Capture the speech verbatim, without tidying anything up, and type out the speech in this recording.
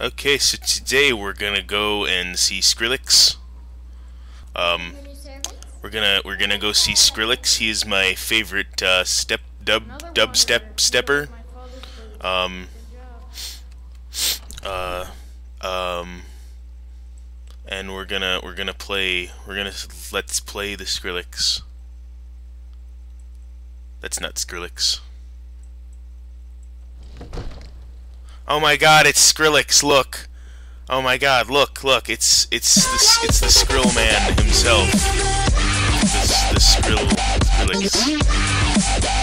Okay, so today we're gonna go and see Skrillex. Um, we're gonna we're gonna go see Skrillex. He is my favorite uh, step dub dubstep stepper. Um, uh, um, and we're gonna we're gonna play we're gonna let's play the Skrillex. That's not Skrillex. Oh my God! It's Skrillex. Look. Oh my God! Look! Look! It's it's the it's the Skrill man himself. The, the Skrill Skrillex.